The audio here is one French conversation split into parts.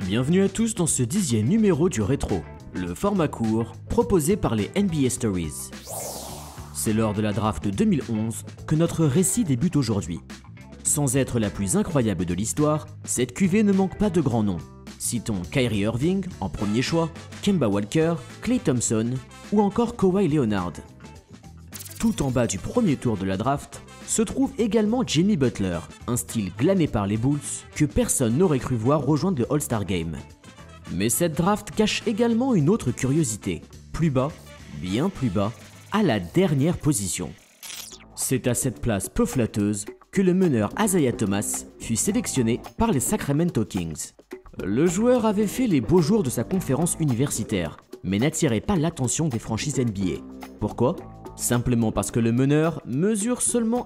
Bienvenue à tous dans ce 10e numéro du Rétro, le format court proposé par les NBA Stories. C'est lors de la draft 2011 que notre récit débute aujourd'hui. Sans être la plus incroyable de l'histoire, cette cuvée ne manque pas de grands noms. Citons Kyrie Irving en premier choix, Kemba Walker, Klay Thompson ou encore Kawhi Leonard. Tout en bas du premier tour de la draft se trouve également Jimmy Butler, un style glané par les Bulls que personne n'aurait cru voir rejoindre le All-Star Game. Mais cette draft cache également une autre curiosité, plus bas, bien plus bas, à la dernière position. C'est à cette place peu flatteuse que le meneur Isaiah Thomas fut sélectionné par les Sacramento Kings. Le joueur avait fait les beaux jours de sa conférence universitaire, mais n'attirait pas l'attention des franchises NBA. Pourquoi ? Simplement parce que le meneur mesure seulement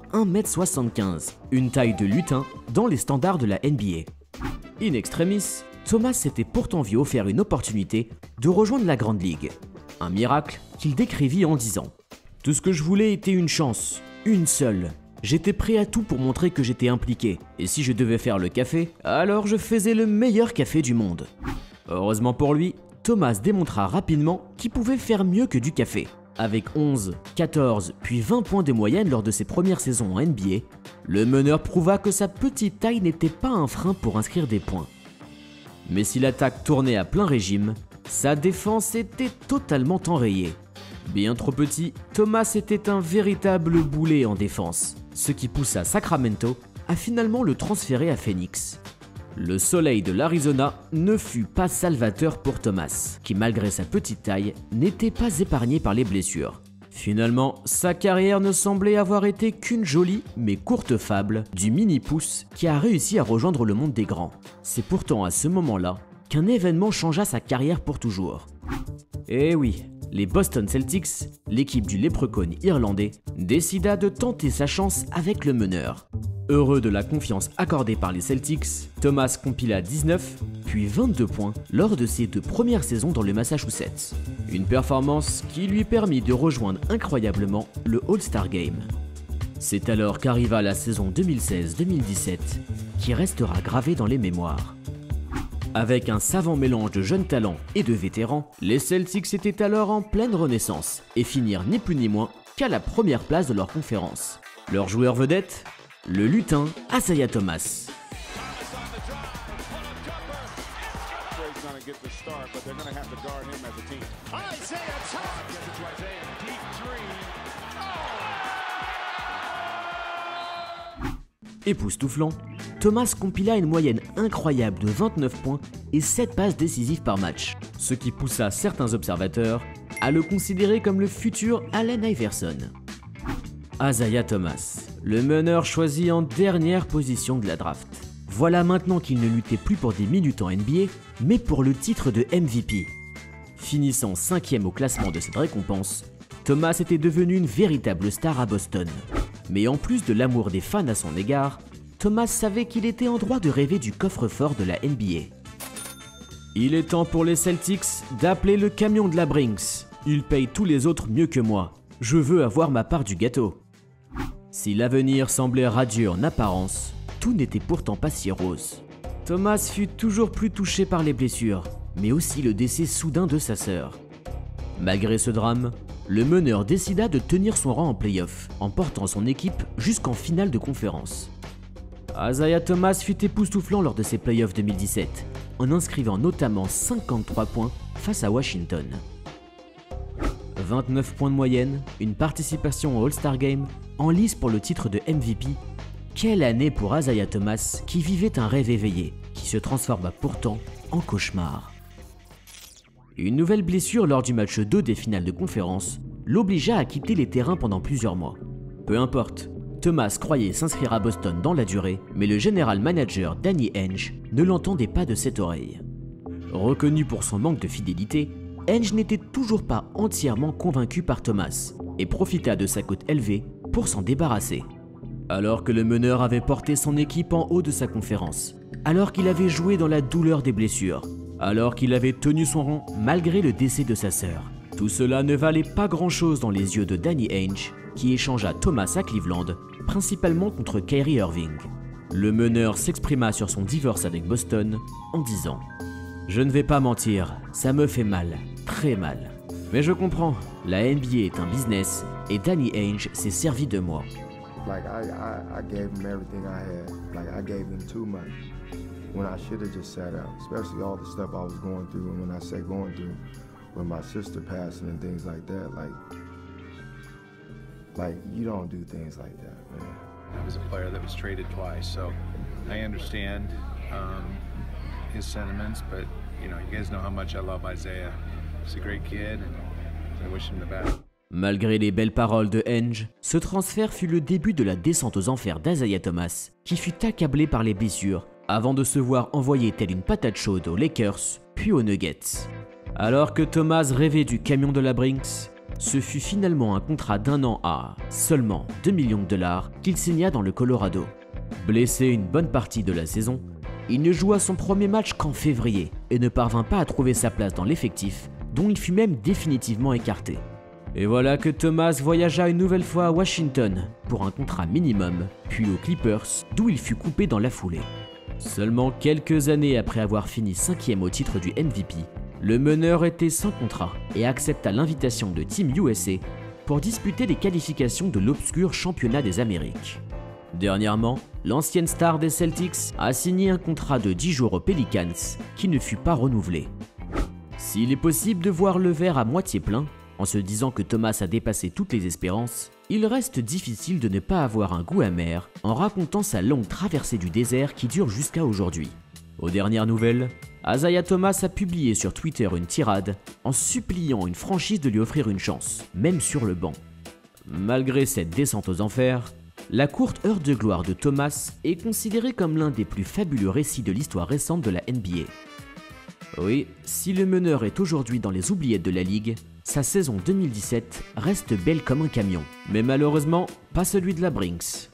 1m75, une taille de lutin dans les standards de la NBA. In extremis, Thomas s'était pourtant vu offert une opportunité de rejoindre la Grande Ligue. Un miracle qu'il décrivit en disant « Tout ce que je voulais était une chance, une seule. J'étais prêt à tout pour montrer que j'étais impliqué, et si je devais faire le café, alors je faisais le meilleur café du monde. » Heureusement pour lui, Thomas démontra rapidement qu'il pouvait faire mieux que du café. Avec 11, 14 puis 20 points de moyenne lors de ses premières saisons en NBA, le meneur prouva que sa petite taille n'était pas un frein pour inscrire des points. Mais si l'attaque tournait à plein régime, sa défense était totalement enrayée. Bien trop petit, Thomas était un véritable boulet en défense, ce qui poussa Sacramento à finalement le transférer à Phoenix. Le soleil de l'Arizona ne fut pas salvateur pour Thomas, qui malgré sa petite taille, n'était pas épargné par les blessures. Finalement, sa carrière ne semblait avoir été qu'une jolie mais courte fable du mini-pouce qui a réussi à rejoindre le monde des grands. C'est pourtant à ce moment-là qu'un événement changea sa carrière pour toujours. Eh oui, les Boston Celtics, l'équipe du léprechaun irlandais, décida de tenter sa chance avec le meneur. Heureux de la confiance accordée par les Celtics, Thomas compila 19 puis 22 points lors de ses 2 premières saisons dans le Massachusetts. Une performance qui lui permit de rejoindre incroyablement le All-Star Game. C'est alors qu'arriva la saison 2016-2017 qui restera gravée dans les mémoires. Avec un savant mélange de jeunes talents et de vétérans, les Celtics étaient alors en pleine renaissance et finirent ni plus ni moins qu'à la première place de leur conférence. Leur joueur vedette ? Le lutin Isaiah Thomas. Époustouflant, Thomas compila une moyenne incroyable de 29 points et 7 passes décisives par match, ce qui poussa certains observateurs à le considérer comme le futur Allen Iverson. Isaiah Thomas, le meneur choisi en dernière position de la draft. Voilà maintenant qu'il ne luttait plus pour des minutes en NBA, mais pour le titre de MVP. Finissant 5e au classement de cette récompense, Thomas était devenu une véritable star à Boston. Mais en plus de l'amour des fans à son égard, Thomas savait qu'il était en droit de rêver du coffre-fort de la NBA. Il est temps pour les Celtics d'appeler le camion de la Brinks. Il paye tous les autres mieux que moi. Je veux avoir ma part du gâteau. Si l'avenir semblait radieux en apparence, tout n'était pourtant pas si rose. Thomas fut toujours plus touché par les blessures, mais aussi le décès soudain de sa sœur. Malgré ce drame, le meneur décida de tenir son rang en play-off, en portant son équipe jusqu'en finale de conférence. Isaiah Thomas fut époustouflant lors de ses play-offs 2017, en inscrivant notamment 53 points face à Washington. 29 points de moyenne, une participation au All-Star Game, en lice pour le titre de MVP. Quelle année pour Isaiah Thomas qui vivait un rêve éveillé, qui se transforma pourtant en cauchemar. Une nouvelle blessure lors du match 2 des finales de conférence l'obligea à quitter les terrains pendant plusieurs mois. Peu importe, Thomas croyait s'inscrire à Boston dans la durée, mais le général manager Danny Ainge ne l'entendait pas de cette oreille. Reconnu pour son manque de fidélité, Ainge n'était toujours pas entièrement convaincu par Thomas et profita de sa cote élevée pour s'en débarrasser. Alors que le meneur avait porté son équipe en haut de sa conférence, alors qu'il avait joué dans la douleur des blessures, alors qu'il avait tenu son rang malgré le décès de sa sœur, tout cela ne valait pas grand-chose dans les yeux de Danny Ainge, qui échangea Thomas à Cleveland, principalement contre Kyrie Irving. Le meneur s'exprima sur son divorce avec Boston en disant Je ne vais pas mentir, ça me fait mal, très mal. Mais je comprends, la NBA est un business et Danny Ainge s'est servi de moi. Like I gave him everything I had. Like I gave him too much when I should have just sat out, especially all the stuff I was going through. And when I say going through, with my sister passing and things like that, like you don't do things like that, man. I was a player that was traded twice, so I understand his sentiments, but you know, you guys know how much I love Isaiah. He's a great kid, and I wish him the best. Malgré les belles paroles de Ainge, ce transfert fut le début de la descente aux enfers d'Isaiah Thomas, qui fut accablé par les blessures, avant de se voir envoyer telle une patate chaude aux Lakers, puis aux Nuggets. Alors que Thomas rêvait du camion de la Brinks, ce fut finalement un contrat d'1 an à seulement 2 millions de dollars qu'il signa dans le Colorado. Blessé une bonne partie de la saison, il ne joua son premier match qu'en février et ne parvint pas à trouver sa place dans l'effectif, dont il fut même définitivement écarté. Et voilà que Thomas voyagea une nouvelle fois à Washington pour un contrat minimum, puis aux Clippers, d'où il fut coupé dans la foulée. Seulement quelques années après avoir fini 5e au titre du MVP, le meneur était sans contrat et accepta l'invitation de Team USA pour disputer les qualifications de l'obscur championnat des Amériques. Dernièrement, l'ancienne star des Celtics a signé un contrat de 10 jours aux Pelicans qui ne fut pas renouvelé. S'il est possible de voir le verre à moitié plein, en se disant que Thomas a dépassé toutes les espérances, il reste difficile de ne pas avoir un goût amer en racontant sa longue traversée du désert qui dure jusqu'à aujourd'hui. Aux dernières nouvelles, Isaiah Thomas a publié sur Twitter une tirade en suppliant une franchise de lui offrir une chance, même sur le banc. Malgré cette descente aux enfers, la courte heure de gloire de Thomas est considérée comme l'un des plus fabuleux récits de l'histoire récente de la NBA. Oui, si le meneur est aujourd'hui dans les oubliettes de la ligue, sa saison 2017 reste belle comme un camion, mais malheureusement pas celui de la Brinks.